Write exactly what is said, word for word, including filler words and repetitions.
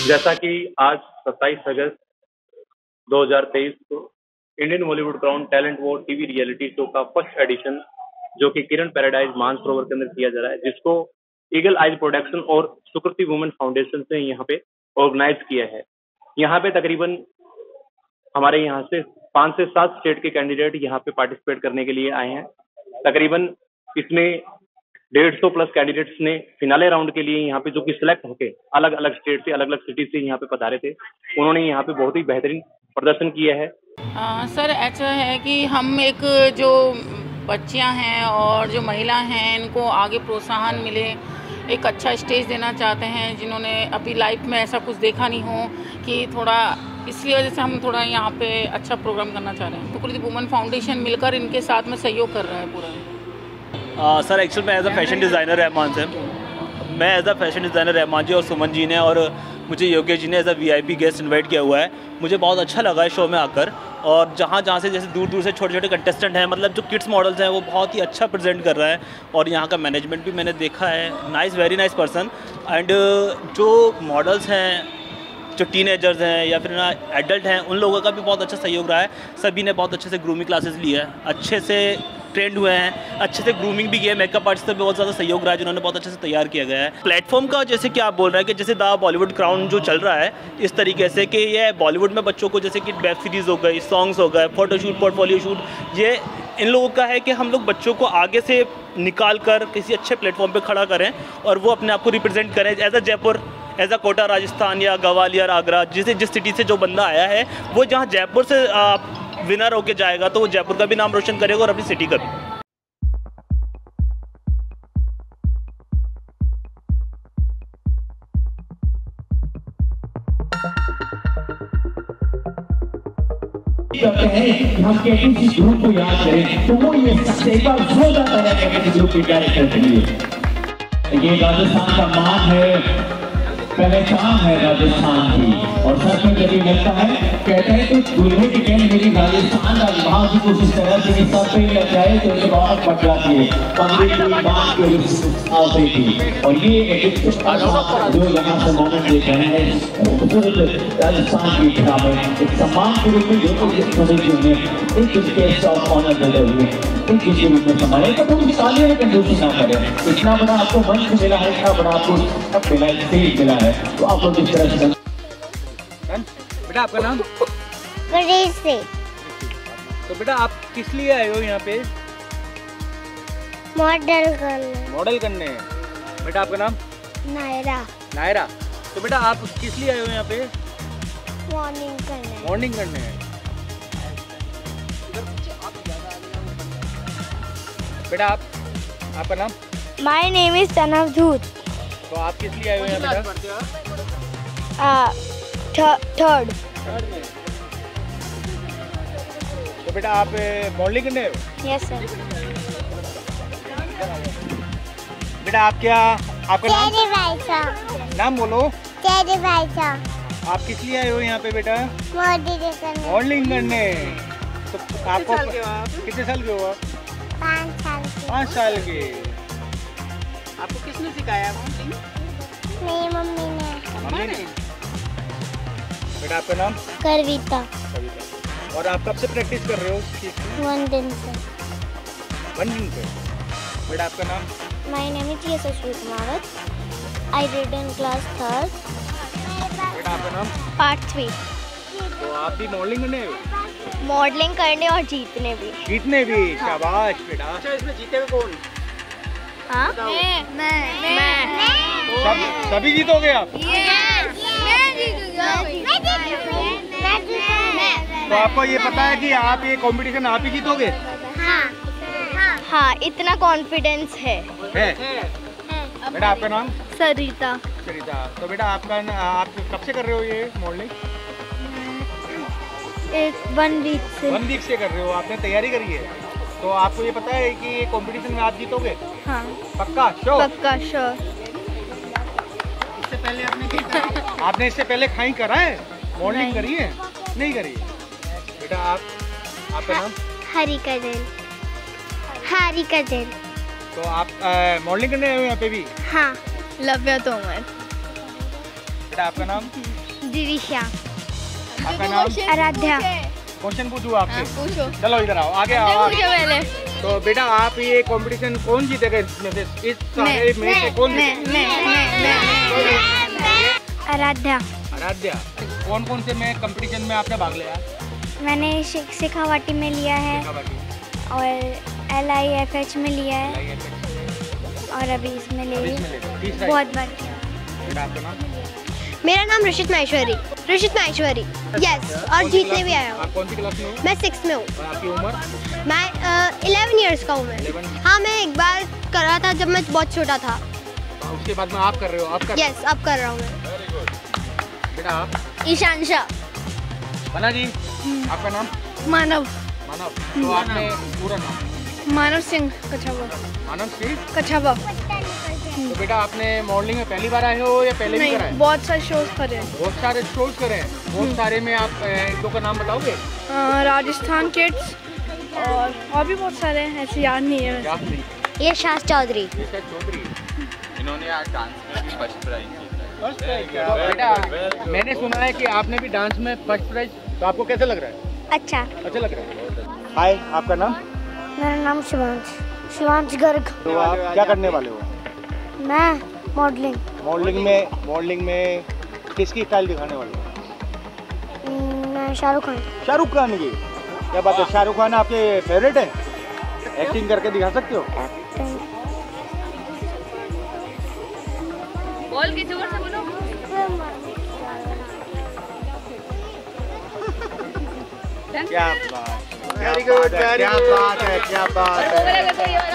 जैसा कि आज सत्ताईस अगस्त दो हज़ार तेईस को इंडियन बॉलीवुड क्राउन टैलेंट वो टीवी रियलिटी शो का फर्स्ट एडिशन जो कि किरण पैराडाइज मानसरोवर के अंदर किया जा रहा है, जिसको ईगल आइज प्रोडक्शन और सुकृति वुमेन फाउंडेशन से यहाँ पे ऑर्गेनाइज किया है। यहाँ पे तकरीबन हमारे यहाँ से पांच से सात स्टेट के कैंडिडेट यहाँ पे पार्टिसिपेट करने के लिए आए हैं। तकरीबन इसमें डेढ़ सौ प्लस कैंडिडेट्स ने फिनाले राउंड के लिए यहाँ पे जो कि सिलेक्ट होके अलग अलग स्टेट से अलग अलग सिटी से यहाँ पे पधारे थे, उन्होंने यहाँ पे बहुत ही बेहतरीन प्रदर्शन किया है। आ, सर ऐसा है कि हम एक जो बच्चियां हैं और जो महिला हैं इनको आगे प्रोत्साहन मिले, एक अच्छा स्टेज देना चाहते हैं जिन्होंने अभी लाइफ में ऐसा कुछ देखा नहीं हो कि थोड़ा, इसलिए वजह से हम थोड़ा यहाँ पे अच्छा प्रोग्राम करना चाह रहे हैं। तो सुकृति वुमेन फाउंडेशन मिलकर इनके साथ में सहयोग कर रहा है पूरा। आ, सर एक्चुअल में as a fashion designer Rahman से मैं as a fashion designer Rahman ji और सुमन जी ने और मुझे योगेश जी ने as a VIP guest invite किया हुआ है। मुझे बहुत अच्छा लगा है शो में आकर, और जहाँ जहाँ से जैसे दूर दूर से छोटे छोटे कंटेस्टेंट हैं, मतलब जो किड्स मॉडल्स हैं वो बहुत ही अच्छा प्रेजेंट कर रहा है, और यहाँ का मैनेजमेंट भी मैंने देखा है, nice very nice person. And जो मॉडल्स हैं, जो टीनेजर्स हैं या फिर ना एडल्ट हैं, उन लोगों का भी बहुत अच्छा सहयोग रहा है। सभी ने बहुत अच्छे से ग्रूमिंग क्लासेस ली है, अच्छे से ट्रेंड हुए हैं, अच्छे से ग्रूमिंग भी किया है, मेकअप आर्टिस्ट से भी बहुत ज़्यादा सहयोग रहा है जिन्होंने बहुत अच्छे से तैयार किया गया है। प्लेटफॉर्म का जैसे कि आप बोल रहे हैं कि जैसे द बॉलीवुड क्राउन जो चल रहा है इस तरीके से कि ये बॉलीवुड में बच्चों को जैसे कि वेब सीरीज़ हो गई, सॉन्ग्स हो गए, फोटोशूट, पोर्टफोलियो शूट, ये इन लोगों का है कि हम लोग बच्चों को आगे से निकाल कर किसी अच्छे प्लेटफॉर्म पर खड़ा करें और वो अपने आप को रिप्रेजेंट करें as a Jaipur, as a Kota Rajasthan या ग्वालियर, आगरा, जिसे जिस सिटी से जो बंदा आया है वो जहाँ जयपुर से विनर होके जाएगा तो वो जयपुर का भी नाम रोशन करेगा और अपनी सिटी का भी। करते हैं कि हम किसी ग्रुप को याद करें तो वो ये सबसे एक बार जोरदार तालियां किसी ग्रुप के कैरेक्टर के लिए। ये राजस्थान का मान है, पहचान है राजस्थान की, और सच में जब मिलता है कहते हैं कि दूल्हे की बहन मेरी राजस्थान का विभाग की कुछ इस तरह से सब पे लग जाए तो उनके बहुत पट जाती है पंडित की बात के आते थी। और ये एक जो यहाँ से मोमेंट देख रहे हैं खूबसूरत राजस्थान की किताबें एक सम्मान के रूप में जो जी ने एक गेस्ट ऑफ ऑनर देते हुए एक किसी रूप में संभाले तो उनकी तालियां कंजूसी ना करें। इतना बड़ा आपको मंच मिला है, इतना बड़ा आपको सब मिला है, स्टेज मिला है, तो आप लोग इस तरह से। बेटा आपका नाम? से। तो बेटा आप किस लिए आए हो यहाँ पे? मॉडल करने। मॉडल करने। बेटा आपका नाम? नायरा। नायरा। तो बेटा आप किस लिए आए हो यहाँ पे? मॉर्निंग करने। मॉर्निंग करने। बेटा आप आपका नाम? My name is Tanvjot. तो आप किस लिए आए हो यहाँ बेटा? थर्ड। तो बेटा आप मॉडलिंग करने हो? Yes sir. बेटा आप क्या आपका नाम? तेरे भाई साहब। नाम बोलो। तेरे भाई साहब। आप किस लिए आए हो यहाँ पे बेटा? मॉडलिंग करने। मॉडलिंग करने। तो आपको कितने साल के हो आप? पाँच साल के। पाँच साल के। आपको किसने सिखाया मॉडलिंग? मेरी मम्मी ने। मम्मी ने। बेटा आपका नाम? कविता। कविता। और आप कब से प्रैक्टिस कर रहे हो? वन दिन से। वन दिन से। बेटा आपका नाम? My name is Yashasvi Kumawat. I read in class third. बेटा आपका नाम? Part three. तो आप भी मॉडलिंग करने हो? मॉडलिंग करने और जीतने भी। जीतने भी। शाबाश बेटा। अच्छा इसमें जीते हुए कौन? हाँ? मैं। मैं। मैं। सब सभी जीतोगे आप? तो आपको ये पता है कि आप ये कंपटीशन आप ही जीतोगे? हाँ। हाँ। हाँ, इतना कॉन्फिडेंस है। है? बेटा आपका नाम? सरिता। सरिता। तो बेटा आपका आप कब से कर रहे हो ये मॉडलिंग? एक वन वीक से। वन वीक से कर रहे हो, आपने तैयारी करी है। तो आपको ये पता है कि ये कंपटीशन में आप जीतोगे? हाँ। पक्का श्योर? पक्का श्योर। इससे पहले आपने क्या आपने इससे पहले खाई करा है? मॉडलिंग करी है? नहीं करी। बेटा आप आपका नाम? हरिका जैन। हरिका जैन। तो आप मॉडलिंग करने आए हो यहाँ पे भी? हाँ। लव्या तोमर। बेटा आपका नाम? दिविशा। आपका नाम? आराध्या। क्वेश्चन पूछूं आपसे? चलो इधर आओ, आगे आओ। पहले तो बेटा आप ये कंपटीशन कौन जीतेगा इसमें से? इस सारे में से कौन जीतेगा? आराध्या। आराध्या, कौन कौन से में कंपटीशन में आपने भाग लिया? मैंने शेखावाटी में लिया है और एल आई एफ एच में लिया है और अभी इसमें ले रही हूँ। बहुत बार। बेटा आपका नाम? मेरा नाम ऋषित माहेश्वरी। ऋषित माहेश्वरी, यस। और जीतने भी आया हूँ। आप कौन सी क्लास में हो? मैं सिक्स में हूँ। और आपकी उम्र? मैं इलेवन इयर्स का हूँ मैं। हाँ, मैं एक बार कर रहा था जब मैं बहुत छोटा था। उसके बाद में आप कर रहे हो? आप कर यस, अब कर रहा हूँ मैं। बेटा आप? ईशांशा। मना जी, आपका नाम? मानव। मानव। तो आपने पूरा नाम? मानव सिंह कछावा। मानव सिंह कछावा। तो बेटा आपने मॉडलिंग में पहली बार आए हो या पहले भी करा है? बहुत सारे शोज करे हैं। बहुत सारे शोज करे हैं। बहुत सारे में आप एक दो का नाम बताओगे? राजस्थान किड्स और और भी बहुत सारे हैं, ऐसे याद नहीं है। याद नहीं। ये शास चौधरी। ये शायद चौधरी। इन्होंने आज डांस में भी फर्स्ट प्राइज जीता। तो बेटा मैंने सुना है कि आपने भी डांस में फर्स्ट प्राइज, तो आपको कैसा लग रहा है? अच्छा। अच्छा लग रहा है। हाय, आपका नाम? मेरा नाम शिवांश शिवांश गर्ग। तो आप क्या करने वाले हो? मैं मॉडलिंग। मॉडलिंग में मॉडलिंग में किसकी स्टाइल दिखाने वाले हो? मैं शाहरुख खान। शाहरुख खान की? क्या बात है, शाहरुख खान आपके फेवरेट है? एक्टिंग करके दिखा सकते हो? बोल के जोर से बोलो। क्या बात, वेरी गुड, क्या बात है, क्या बात है।